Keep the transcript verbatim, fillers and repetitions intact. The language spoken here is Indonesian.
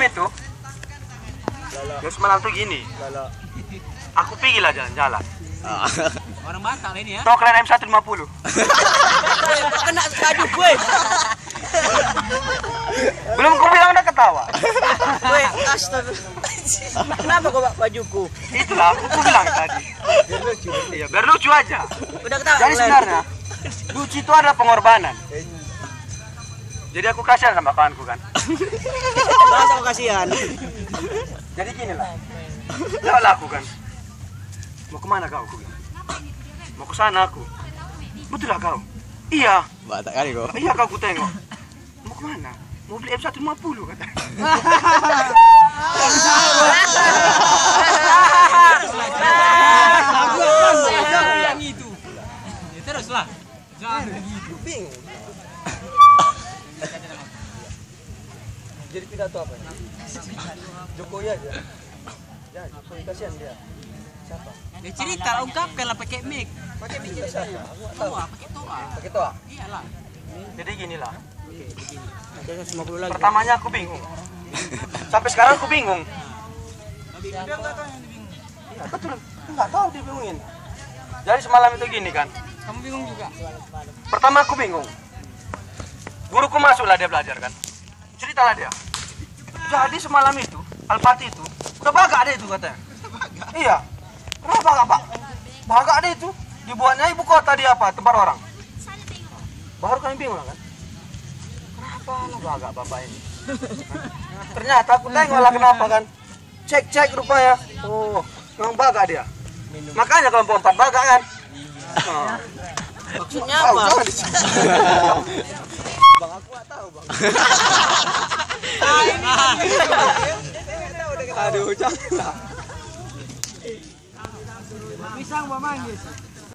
itu, ya semalam tuh gini. Aku pergi lah jalan-jalan. Orang Batak lah ini ya. Tau kalian M seratus lima puluh? Kena kaju gue. Belum kau bilang udah ketawa. Gue astaga. Kenapa kau bawa bajuku? Itulah aku, aku bilang tadi. Biar lucu. Iya, biar lucu aja. Udah ketawa. Jadi sebenarnya lucu itu adalah pengorbanan. Jadi aku kasihan sama kawanku kan. Masa aku kasihan? Jadi gini lah. Lewat aku kan. Mau kemana kau? Aku bilang. Mau ke sana aku. Betul lah kau? Iya. Batak kali kau. Iya kau ku tengok. Mau kemana? Mau beli M seratus lima puluh kata. Jangan gitu. Teruslah. Jangan gitu. Bingung. Jadi pidato apa? Jokowi aja. Ya, Jokowi kasihan dia. Siapa? Ya cerita lah, ungkapkan lah pakai mic. Pakai mic siapa? Toa, pakai toa. Pakai toa. Iyalah. Jadi gini lah. lima puluh lagi. Pertamanya aku bingung. Sampai sekarang aku bingung. Dia enggak tahu yang dibingung. Iya, betul. Enggak tahu dibingungin. Jadi semalam itu gini kan. Kamu bingung juga. Pertama aku bingung. Guruku masuklah dia belajar kan. Ceritalah dia. Jadi semalam itu, Al-Fatih itu udah bagak deh itu katanya. Iya. Kenapa bagak, Pak? Bagak deh itu. Dibuatnya ibu kota di apa? Tempat orang. Baru kami bingung kan. Kenapa lah bagak bapak ini? Ternyata aku tengok lah kenapa kan. Cek-cek rupanya. Oh, memang bagak dia. Makanya kelompok empat bagak kan. Oh. Maksudnya apa? Bang, aku gak tahu bang. Aduh, jangan. Pisang mau manggis.